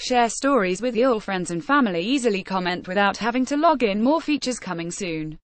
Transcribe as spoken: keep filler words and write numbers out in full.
share stories with your friends and family, easily comment without having to log in. More features coming soon.